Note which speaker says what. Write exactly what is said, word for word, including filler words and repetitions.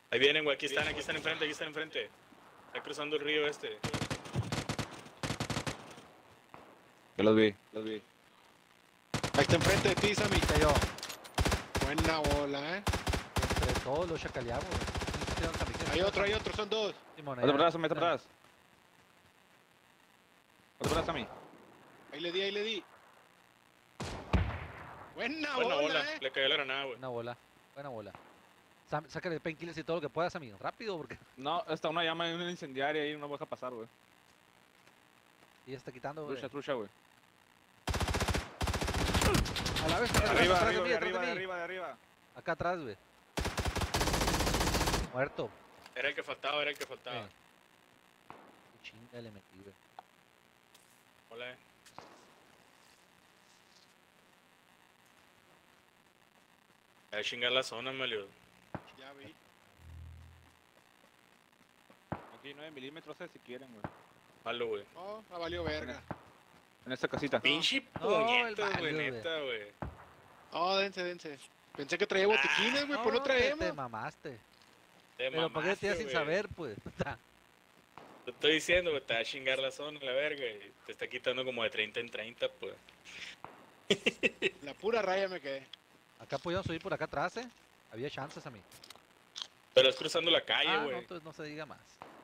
Speaker 1: Ahí vienen, güey, aquí están, aquí están enfrente, aquí están enfrente. Está cruzando el río este.
Speaker 2: Yo los vi, los vi.
Speaker 3: Ahí está enfrente de ti, Sammy.
Speaker 4: Cayó.
Speaker 3: Buena bola, eh.
Speaker 4: Entre todos los chacaleamos.
Speaker 3: Hay otro, hay otro, son dos.
Speaker 4: Simón,
Speaker 2: Otro atrás, otro atrás. Otro atrás a mí.
Speaker 3: Ahí le di, ahí le di. Buena,
Speaker 1: Buena
Speaker 3: bola,
Speaker 1: bola,
Speaker 3: eh.
Speaker 1: le cayó la granada, güey.
Speaker 4: Buena bola. Buena bola. Sam, sácale painkillers y todo lo que puedas a mí. Rápido, porque
Speaker 2: No, está una llama y una incendiaria ahí, no vas a pasar, güey.
Speaker 4: ella está quitando, güey.
Speaker 2: Trucha, trucha, güey.
Speaker 4: A la vez,
Speaker 2: Arriba,
Speaker 4: atrás de
Speaker 2: arriba,
Speaker 4: mí,
Speaker 2: de
Speaker 4: atrás
Speaker 2: arriba,
Speaker 4: de
Speaker 2: de
Speaker 4: mí.
Speaker 2: arriba, de arriba.
Speaker 4: Acá atrás, güey. Muerto.
Speaker 1: Era el que faltaba, era el que faltaba.
Speaker 4: Eh. Qué chinga le metí, güey.
Speaker 1: Hola, eh. A chingar la zona, Melio.
Speaker 3: Ya vi.
Speaker 2: Aquí nueve milímetros, eh, si quieren, güey.
Speaker 1: Malo, güey.
Speaker 3: Oh, ha valido verga.
Speaker 2: En esta casita.
Speaker 1: Pinche
Speaker 4: No, el
Speaker 1: puñetas, güey,
Speaker 4: Mario, güey.
Speaker 1: neta, güey.
Speaker 3: Oh, dense, dense. Pensé que traía botiquines, güey, pues no
Speaker 4: te- Te
Speaker 3: traemos.
Speaker 4: mamaste.
Speaker 1: Te
Speaker 4: Pero ¿por qué
Speaker 1: mamaste,
Speaker 4: decías sin
Speaker 1: güey.
Speaker 4: saber, pues?
Speaker 1: Te estoy diciendo, güey, te va a chingar la zona, la verga, y te está quitando como de treinta en treinta, pues.
Speaker 3: La pura raya me quedé.
Speaker 4: Acá podíamos subir por acá atrás, eh. Había chances a mí.
Speaker 1: Pero es cruzando la calle,
Speaker 4: Ah, no,
Speaker 1: güey.
Speaker 4: entonces no se diga más.